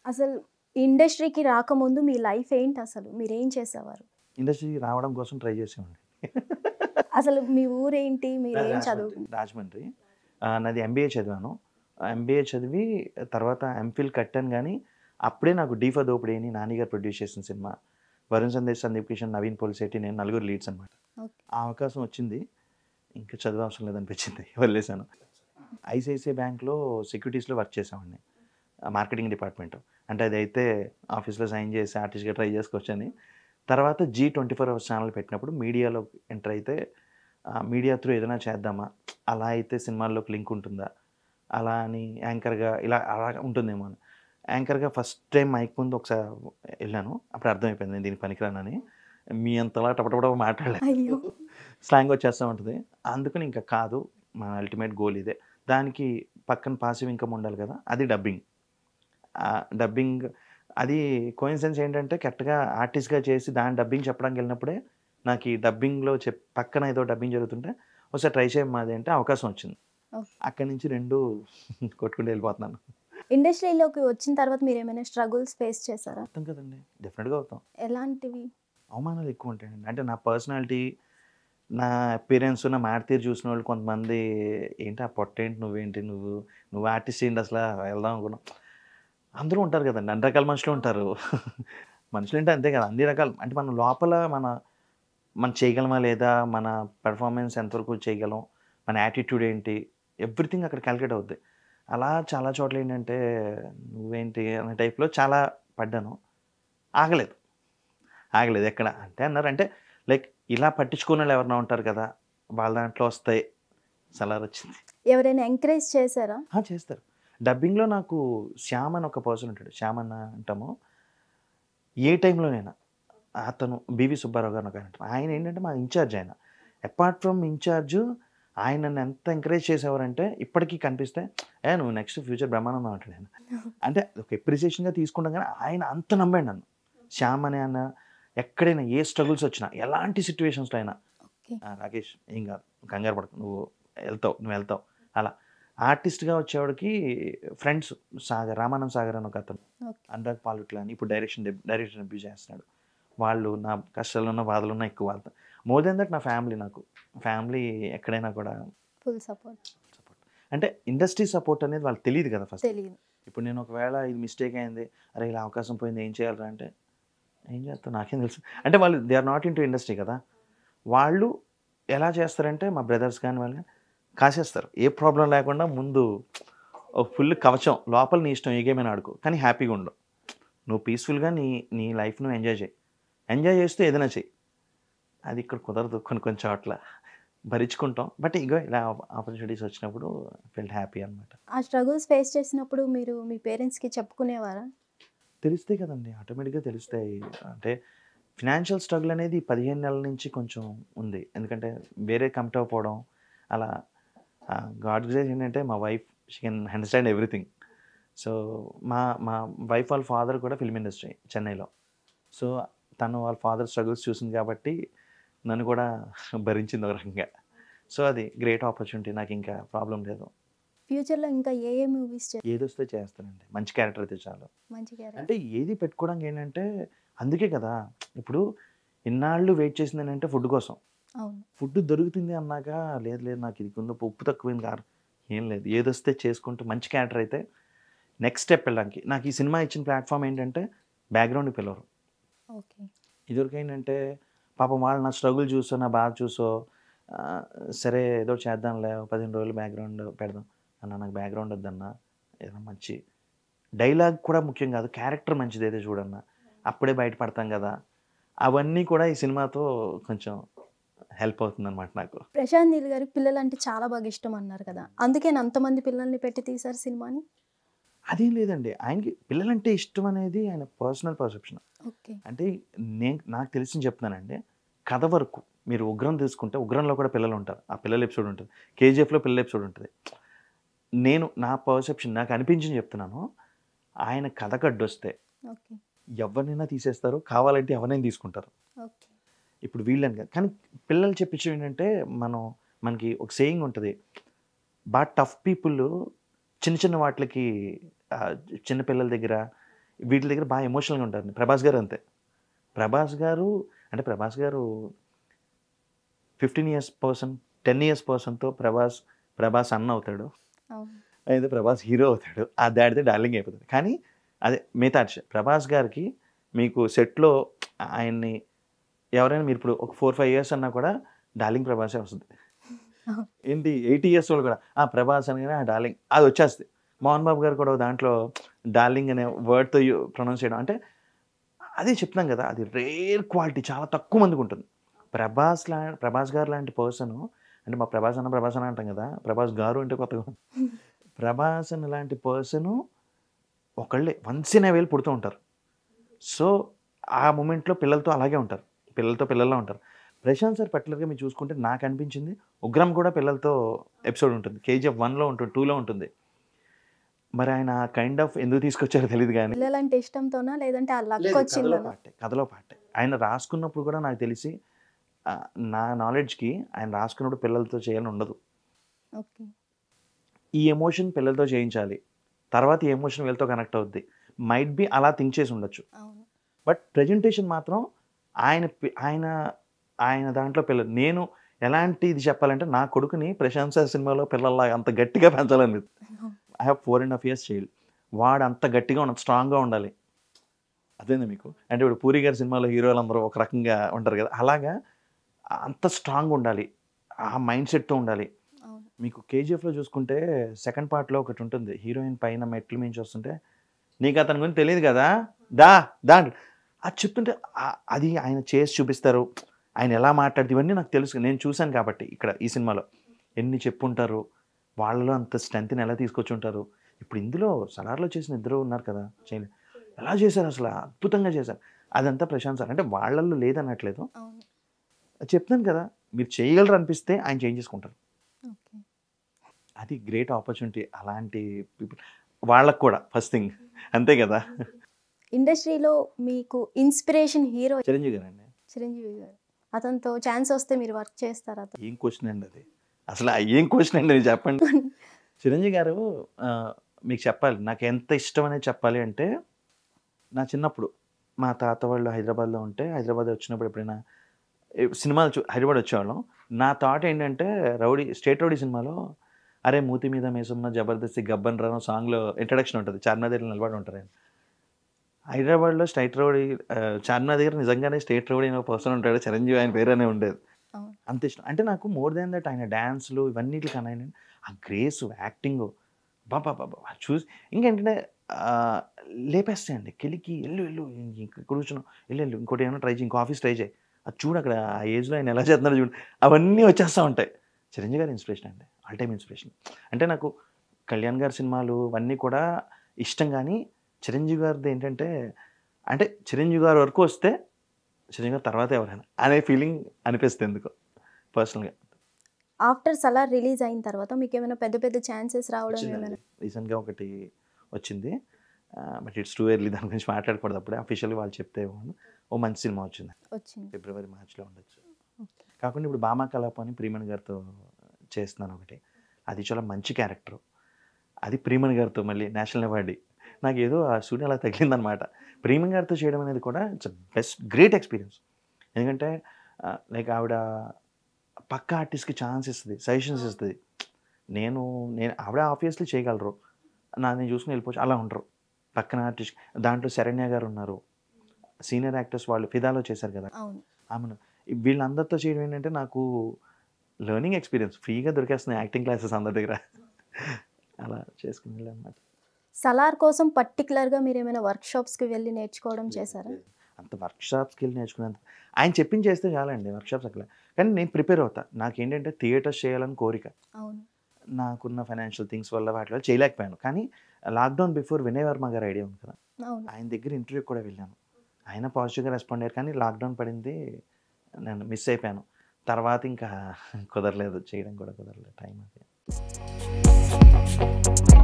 అసలు ఇండస్ట్రీకి రాకముందు మీ లైఫ్ ఏంటి అసలు? మీరేం చేసేవారు? ఇండస్ట్రీకి రావడం కోసం ట్రై చేసేవాడిని. అసలు మీ ఊరేంటి? నాది మీరేం రాజమండ్రి. రాజమండ్రి. నాది ఎంబీఏ చదివాను. ఎంబీఏ చదివి తర్వాత ఎంఫిల్ కట్టాను గానీ, అప్పుడే నాకు 'డీ ఫర్ దోపిడీ' అని నాని గారు ప్రొడ్యూస్ చేసిన సినిమా. వరుణ్ సందేశ్, సందీప్ కిషన్, నవీన్ పోలిశెట్టి, నేను నలుగురు లీడ్స్ అనమాట. ఓకే. ఆ అవకాశం వచ్చింది. ఇంకా చదువు అవసరం లేదనిపించింది. వదిలేసాను. ఐసీఐసీఐ బ్యాంక్‌లో సెక్యూరిటీస్‌లో వర్క్ చేసేవాడిని. Marketing department. అంటే అదైతే ఆఫీస్‌లో సైన్ చేసి ఆర్టిస్ట్‌గా ట్రై చేసుకోవచ్చని. తర్వాత 24 అవర్స్ ఛానల్ పెట్టినప్పుడు మీడియాలో ఎంటర్ అయితే మీడియా త్రూ ఏదైనా చేద్దామా? అలా అయితే సినిమాల్లోకి లింక్ ఉంటుందా? అలా అని యాంకర్‌గా అలా ఉంటుందేమో అని. యాంకర్‌గా ఫస్ట్ టైం మైక్ ముందు ఒకసారి ఎళ్ళాను. అప్పుడు అర్థమైపోయింది నేను దీనికి పనికిరానని. మీ అంతలా టపటపట మాట్లాడలేను. అయ్యో! స్లాంగ్ వచ్చేస్తా ఉంటది. అందుకని ఇంకా కాదు. మా అల్టిమేట్ గోల్ ఇదే. దానికి పక్కన పాసివ్ ఇన్‌కమ్ ఉండాలి కదా! అది డబ్బింగ్. డబ్బింగ్ అది కోయిన్సిడెన్స్ ఏంటంటే కరెక్ట్‌గా ఆర్టిస్ట్‌గా చేసి దాని డబ్బింగ్ చెప్పడానికి వెళ్ళినప్పుడే నాకు ఈ డబ్బింగ్‌లో పక్కన ఏదో డబ్బింగ్ జరుగుతుంటే ఒకసారి ట్రై చేయమ్మా అది అంటే అవకాశం వచ్చింది. ఓకే. అక్కడి నుంచి 2 కొట్టుకుంటూ వెళ్ళిపోతున్నాను. ఇండస్ట్రీలోకి వచ్చిన తర్వాత మీరేమైనా స్ట్రగుల్స్ ఫేస్ చేసారా? అవుతాం కదండీ! డెఫినిట్‌గా అవుతాం. ఎలాంటివి? అవమానాలు ఎక్కువ ఉంటాయండి. అంటే నా పర్సనాలిటీ, నా అపియరెన్స్, నా మాట తీరు చూసినోళ్ళు కొంతమంది ఏంటి ఆ పొట్టేంటి నువ్వేంటి నువ్వు ఆర్టిస్ట్ ఏంటి అసలా వెళ్దాం అనుకున్నాం. అందరూ ఉంటారు కదండీ! అన్ని రకాల మనుషులు ఉంటారు. మనుషులంటే అంతే కదా! అన్ని రకాలు అంటే మనం లోపల మనం చేయగలమా లేదా? మన పెర్ఫార్మన్స్ ఎంతవరకు చేయగలం? మన యాటిట్యూడ్ ఏంటి? ఎవ్రీథింగ్ అక్కడ కాలిక్యులేట్ అవుద్ది. అలా చాలా చోట్ల ఏంటంటే నువ్వేంటి అనే టైప్‌లో చాలా పడ్డాను. ఆగలేదు. ఆగలేదు ఎక్కడ. అంటే అన్నారు అంటే లైక్ ఇలా పట్టించుకున్నోళ్ళు ఎవరైనా ఉంటారు కదా! వాళ్ళ దాంట్లో వస్తాయి. సలారొచ్చింది. ఎవరైనా ఎంకరేజ్ చేసారా? చేస్తారు. డబ్బింగ్‌లో నాకు శ్యామ్ అని ఒక పర్సన్ ఉంటాడు. శ్యామ్ అన్న అంటాము. ఏ టైంలోనైనా అతను 'బీవీ సుబ్బారావు' గారు ఒక ఆయన ఉంటారు. ఆయన ఏంటంటే మా ఇన్‌చార్జ్ ఆయన. అపార్ట్ ఫ్రమ్ ఇన్‌చార్జ్ ఆయన నన్ను ఎంత ఎంకరేజ్ చేసేవారంటే ఇప్పటికి కనిపిస్తే నువ్వు నెక్స్ట్ ఫ్యూచర్ బ్రహ్మానందం అంటాడు ఆయన. అంటే ఒక అప్రిసియేషన్‌గా తీసుకుంటాం గానీ ఆయన అంత నమ్మాడు నన్ను. శ్యామ్ అనే అన్న ఎక్కడైనా ఏ స్ట్రగుల్స్ వచ్చినా ఎలాంటి సిట్యుయేషన్స్‌లో అయినా ఓకే. రాకేష్ ఏం కాదు. కంగారు పడకు. నువ్వు వెళ్తావు. అలా. ఆర్టిస్ట్‌గా వచ్చేవాడికి ఫ్రెండ్స్ రామానంద్ సాగర్ అని ఒకతను. ఓకే. అనురాగ్ పాల్విట్ల అని ఇప్పుడు డైరెక్షన్ డెబ్యూ చేస్తున్నాడు. వాళ్ళు నా కష్టాలున్న, బాధలున్న ఎక్కువ వాళ్ళతో. మోర్ దెన్ దట్ నా ఫ్యామిలీ నాకు. ఫ్యామిలీ ఎక్కడైనా కూడా ఫుల్ సపోర్ట్. సపోర్ట్. అంటే ఇండస్ట్రీ సపోర్ట్ అనేది వాళ్ళకి తెలీదు కదా ఫస్ట్. తెలీదు. ఇప్పుడు నేను ఒకవేళ ఇది మిస్టేక్ అయింది. అరే! ఇలా అవకాశం పోయింది ఏం చేయాలిరా అంటే, ఏం చేస్తావు నాకేం తెలుసు. అంటే వాళ్ళు they are not into industry కదా! వాళ్ళు ఎలా చేస్తారంటే మా బ్రదర్స్ గాని వాళ్ళు గాని కాసేస్తారు. ఏ ప్రాబ్లమ్ లేకుండా ముందు ఒక ఫుల్ కవచం. లోపల నీ ఇష్టం ఏ గేమైనా ఆడుకో. కానీ హ్యాపీగా ఉండు. నువ్వు పీస్‌ఫుల్‌గా నీ నీ లైఫ్ నువ్వు ఎంజాయ్ చెయి. ఎంజాయ్ చేస్తూ ఏదైనా చెయి. అది ఇక్కడ కుదరదు కొన్ని కొన్ని చోట్ల. భరించుకుంటాం. బట్ ఇగో ఇలా ఆపర్చునిటీస్ వచ్చినప్పుడు ఫెల్ట్ హ్యాపీ అనమాట. ఆ స్ట్రగుల్స్ ఫేస్ చేసినప్పుడు మీరు మీ పేరెంట్స్‌కి చెప్పుకునేవారా? తెలుస్తాయి కదండీ! ఆటోమేటిక్‌గా తెలుస్తాయి. అంటే ఫినాన్షియల్ స్ట్రగుల్ అనేది 15 నెలల నుంచి కొంచెం ఉంది. ఎందుకంటే వేరే కమిట్ అవ్వకపోవడం అలా గాడ్ గ్రేస్ ఏంటంటే మా wife she can understand everything. So, మా మా వైఫ్ వాళ్ళ ఫాదర్ కూడా ఫిల్మ్ ఇండస్ట్రీ చెన్నైలో. సో, తను వాళ్ళ ఫాదర్ స్ట్రగుల్స్ చూసింది కాబట్టి నన్ను కూడా భరించింది ఒక రకంగా. సో, అది గ్రేట్ ఆపర్చునిటీ నాకింకా ప్రాబ్లమ్ లేదు. ఫ్యూచర్‌లో ఇంకా ఏ ఏ మూవీస్ ఏదొస్తే చేస్తానండి. మంచి క్యారెక్టర్ అయితే చాలు. మంచి క్యారెక్టర్? అంటే ఏది పెట్టుకోవడానికి ఏంటంటే అందుకే కదా! ఇప్పుడు ఇన్నాళ్ళు వెయిట్ చేసిందేంటంటే ఫుడ్ కోసం. అవును. ఫుడ్ దొరుకుతుంది అన్నాక లేదు లేదు నాకు ఇది కొంచెం ఉప్పు తక్కువైంది కారం ఏం లేదు. ఏదొస్తే చేసుకుంటూ మంచి క్యారెక్టర్ అయితే నెక్స్ట్ స్టెప్ వెళ్ళడానికి. నాకు ఈ సినిమా ఇచ్చిన ప్లాట్‌ఫార్మ్ ఏంటంటే బ్యాక్‌గ్రౌండ్‌కి పిలవరు. ఓకే. ఇదివరకేంటంటే పాపం వాళ్ళు నా స్ట్రగుల్ చూసో, నా బాధ చూసో ఆహ్, సరే ఏదో ఒకటి చేద్దాంలే 15 రోజులు బ్యాక్‌గ్రౌండ్ పెడదాం. అన్న నాకు బ్యాక్‌గ్రౌండ్ వద్దన్నా. ఏదైనా మంచి డైలాగ్ కూడా ముఖ్యం కాదు. క్యారెక్టర్ మంచిదైతే చూడన్నా. అప్పుడే బయటపడతాం గదా! అవన్నీ కూడా ఈ సినిమాతో కొంచెం హెల్ప్ అవుతుందనమాట నాకు. ప్రశాంత్ నీల్ గారికి పిల్లలంటే చాలా బాగా ఇష్టం అన్నారు కదా! అందుకేనా అంతమంది పిల్లల్ని పెట్టి తీశారు సినిమాని? అదేం లేదండి. ఆయనకి పిల్లలంటే ఇష్టం అనేది ఆయన పర్సనల్ పర్సెప్షన్. ఓకే. అంటే నాకు తెలిసింది చెప్తున్నానండి. కథ వరకు మీరు 'ఉగ్రం' తీసుకుంటే 'ఉగ్రంలో' కూడా పిల్లలుంటారు. ఆ పిల్లల ఎపిసోడ్ ఉంటది. 'కేజీఎఫ్‌లో' పిల్లల ఎపిసోడ్ ఉంటది. నా పర్సెప్షన్ నాకు అనిపించింది చెప్తున్నాను. ఆయన కథకడ్డొస్తే ఓకే. ఎవరినైనా తీసేస్తారు. కావాలంటే ఎవరినైనా తీసుకుంటారు. ఓకే. ఇప్పుడు వీళ్ళని కాదు. కానీ పిల్లలు చెప్పించడం ఏంటంటే మనకి ఒక సేయింగ్ ఉంటది. టఫ్ పీపుల్ చిన్న చిన్న వాటిలకి ఆహ్, చిన్న పిల్లల దగ్గర వీటి దగ్గర బాగా ఎమోషనల్గా ఉంటారు. ప్రభాస్ గారు అంతే. ప్రభాస్ గారు 15 ఇయర్స్ పర్సన్, 10 ఇయర్స్ పర్సన్తో ప్రభాస్ అన్న అవుతాడు. అవును. అయితే ప్రభాస్ హీరో అవుతాడు. ఆ దాడితే డార్లింగ్ అయిపోతుంది. కానీ అదే మిగతా ప్రభాస్ గారికి మీకు సెట్లో ఆయన్ని ఎవరైనా మీరు ఇప్పుడు ఒక 4-5 ఇయర్స్ అన్నా కూడా డార్లింగ్ ప్రభాసే వస్తుంది. ఏంటి 80 ఇయర్స్ వాళ్ళు కూడా ప్రభాస్ అనగానే ఆ డార్లింగ్ అది వచ్చేస్తుంది. మోహన్ బాబు గారు కూడా దాంట్లో డార్లింగ్ అనే వర్డ్తో ప్రొనౌన్స్ చేయడం అంటే అదే చెప్తున్నాం కదా, అది రేర్ క్వాలిటీ, చాలా తక్కువ మందికి ఉంటుంది. ప్రభాస్ గారు లాంటి పర్సన్ అంటే మా ప్రభాస్ అన్న అంటాం కదా, ప్రభాస్ గారు అంటే కొత్తగా ప్రభాస్ అన్న లాంటి పర్సను ఒకళ్ళే వన్స్ ఇన్ ఎ వేల్ పుడుతూ ఉంటారు. సో ఆ మూమెంట్లో పిల్లలతో అలాగే ఉంటారు, పిల్లల్లా ఉంటారు. ప్రశాంత్ సార్ పర్టికులర్గా మీరు చూసుకుంటే నాకు అనిపించింది ఉగ్రం కూడా పిల్లలతో ఎపిసోడ్ ఉంటుంది, KGF 1లో ఉంటుంది, 2లో ఉంటుంది. మరి ఆయన కైండ్ ఆఫ్ ఎందుకు తీసుకొచ్చారో తెలియదు కానీ పిల్లలంటే ఇష్టంతోనా లేదంటే ఆ లక్ వచ్చిందనా? కథలో పాటే ఆయన రాసుకున్నప్పుడు కూడా నాకు తెలిసి నా నాలెడ్జ్కి ఆయన రాసుకున్నప్పుడు పిల్లలతో చేయాలని ఉండదు. ఓకే. ఈ ఎమోషన్ పిల్లలతో చేయించాలి, తర్వాత ఈ ఎమోషన్ వీళ్ళతో కనెక్ట్ అవుద్ది, మైట్ బి అలా థింక్ చేసి ఉండొచ్చు. బట్ ప్రెజెంటేషన్ మాత్రం ఆయన దాంట్లో పిల్లలు. నేను ఎలాంటి ఇది చెప్పాలంటే నా కొడుకుని ప్రశాంత్ సార్ సినిమాలో పిల్లల్లాగా అంత గట్టిగా పెంచాలని. I have 4.5 years child. వాడు అంత గట్టిగా స్ట్రాంగ్గా ఉండాలి. అదేనా మీకు అంటే ఇప్పుడు పూరి గారి సినిమాలో హీరోలు అందరూ ఒక రకంగా ఉంటారు కదా, అలాగా అంత స్ట్రాంగ్ ఉండాలి, ఆ మైండ్ సెట్తో ఉండాలి. మీకు KGFలో చూసుకుంటే సెకండ్ పార్ట్లో ఒకటి ఉంటుంది, హీరోయిన్ పైన మెట్లు మించి వస్తుంటే నీకు అతని గురించి తెలియదు కదా దా అది చెప్తుంటే అది ఆయన చేసి చూపిస్తారు. ఆయన ఎలా మాట్లాడితే ఇవన్నీ నాకు తెలుసు, నేను చూశాను కాబట్టి. ఇక్కడ ఈ సినిమాలో ఎన్ని చెప్పుంటారు, వాళ్ళలో అంత స్ట్రెంత్ని ఎలా తీసుకొచ్చి ఉంటారు. ఇప్పుడు ఇందులో సలార్లో చేసిన ఇద్దరు ఉన్నారు కదా, ఎలా చేశారు అసలు, అద్భుతంగా చేశారు. అదంతా ప్రశాంత్ సార్. అంటే వాళ్ళల్లో లేదనట్లేదు, చెప్తాను కదా, మీరు చేయగలరు అనిపిస్తే ఆయన చేంజ్ చేసుకుంటారు. అది గ్రేట్ ఆపర్చునిటీ అలాంటి పీపుల్ వాళ్ళకు కూడా ఫస్ట్ థింగ్, అంతే కదా. ఇండస్ట్రీలో మీకు ఇన్స్పిరేషన్ హీరో చిరంజీవి గారు అండి. చిరంజీవి గారు. అతనితో ఛాన్స్ వస్తే మీరు వర్క్ చేస్తారా? ఏం క్వశ్చన్ అండి అది, అసలు ఏం క్వశ్చన్ అండి అది చెప్పండి. చిరంజీవి గారు మీకు చెప్పాలి, నాకు ఎంత ఇష్టం అనేది చెప్పాలి అంటే, నా చిన్నప్పుడు మా తాత వాళ్ళు హైదరాబాద్లో ఉంటే, హైదరాబాద్ వచ్చినప్పుడు ఎప్పుడైనా సినిమాలు హైదరాబాద్ వచ్చేవాళ్ళం. నా థాట్ ఏంటంటే స్టేట్ రౌడీ సినిమాలో అరే మూతి మీద మేసున్న జబర్దస్తి గబ్బన్ రాను సాంగ్లో ఇంట్రడక్షన్ ఉంటుంది, చార్మినార్ దగ్గర నిలబడి ఉంటారు ఆయన. హైదరాబాద్లో స్టేట్ రౌడీ చార్మినార్ దగ్గర నిజంగానే స్టేట్ రౌడీ అనే పర్సన్ ఉంటాడు, చిరంజీవి ఆయన పేరు అనే ఉండేది. అంత ఇష్టం. అంటే నాకు మోర్ దాన్ దట్ ఆయన డ్యాన్స్లు ఇవన్నిటి కన్నా ఆ గ్రేస్, యాక్టింగ్ బాబా చూసి ఇంకేంటంటే లేపేస్తాయండి కెలికి, వెళ్ళు ఇక్కడ కూర్చున్నావు, వెళ్ళు ఇంకోటి ఏమైనా ట్రై చేయి, ఇంకో ఆఫీస్ ట్రై చేయి, అది చూడు అక్కడ ఆ ఏజ్లో ఆయన ఎలా చేస్తున్నారో చూడు, అవన్నీ వచ్చేస్తూ ఉంటాయి. చిరంజీవి గారి ఇన్స్పిరేషన్ అండి, ఆల్ టైమ్ ఇన్స్పిరేషన్. అంటే నాకు కళ్యాణ్ గారి సినిమాలు ఇవన్నీ కూడా ఇష్టం, కానీ చిరంజీవి గారిది ఏంటంటే, అంటే చిరంజీవి గారి వరకు వస్తే చిరంజీవి గారి తర్వాత ఎవరైనా అనే ఫీలింగ్ అనిపిస్తుంది ఎందుకో పర్సనల్గా. ఆఫ్టర్ సలార్ రిలీజ్ అయిన తర్వాత మీకు ఏమైనా పెద్ద పెద్ద ఛాన్సెస్ రావడం ఏమైనా? రీసెంట్గా ఒకటి వచ్చింది, బట్ ఇట్స్ టూ ఎర్లీ, దాని గురించి మాట్లాడకూడదు అప్పుడే, అఫీషియల్గా వాళ్ళు చెప్తే ఓ మంచి సినిమా వచ్చింది, ఫిబ్రవరి మార్చ్లో ఉండొచ్చు. కాకుండా ఇప్పుడు భామా కలాపం అని ప్రియమణి గారితో చేస్తున్నాను ఒకటి, అది చాలా మంచి క్యారెక్టర్, అది ప్రియమణి గారితో మళ్ళీ నేషనల్ అవార్డు. నాకు ఏదో ఆ షూట్ అలా తగిలిందనమాట. ప్రియమణి గారితో చేయడం అనేది కూడా ఇట్స్ గ్రేట్ ఎక్స్పీరియన్స్. ఎందుకంటే లైక్ ఆవిడ పక్క ఆర్టిస్ట్కి ఛాన్స్ ఇస్తుంది, సజెషన్స్ ఇస్తుంది. నేను ఆవిడ ఆబ్వియస్లీ చేయగలరు, నేను చూసుకుని వెళ్ళిపోవచ్చు, అలా ఉండరు పక్కన ఆర్టిస్ట్. దాంట్లో శరణ్య గారు ఉన్నారు, సీనియర్ యాక్టర్స్, వాళ్ళు ఫిదాలో చేశారు కదా ఆమెను. వీళ్ళందరితో చేయడం ఏంటంటే నాకు లెర్నింగ్ ఎక్స్పీరియన్స్, ఫ్రీగా దొరికేస్తున్నాయి యాక్టింగ్ క్లాసెస్ అందరి దగ్గర, అలా చేసుకుని వెళ్ళామన్నమాట. సలార్ కోసం పర్టికులర్గా మీరు ఏమైనా వర్క్షాప్స్కి వెళ్ళి నేర్చుకోవడం చేశారా? అంత వర్క్షాప్స్కి వెళ్ళి నేర్చుకునేంత ఆయన చెప్పింది చేస్తే చాలండి, వర్క్షాప్స్ అట్లా. కానీ నేను ప్రిపేర్ అవుతా, నాకేంటంటే థియేటర్స్ చేయాలని కోరిక. నాకున్న ఫైనాన్షియల్ థింగ్స్ వల్ల వాటి వల్ల చేయలేకపోయాను. కానీ లాక్డౌన్ బిఫోర్ వినయ్ వర్మ గారు ఐడియా ఉంది కదా, ఆయన దగ్గర ఇంటర్వ్యూ కూడా వెళ్ళాను, ఆయన పాజిటివ్గా రెస్పాండ్ అయ్యారు. కానీ లాక్డౌన్ పడింది, నేను మిస్ అయిపోయాను. తర్వాత ఇంకా కుదరలేదు, చేయడం కూడా కుదరలేదు, టైం అది.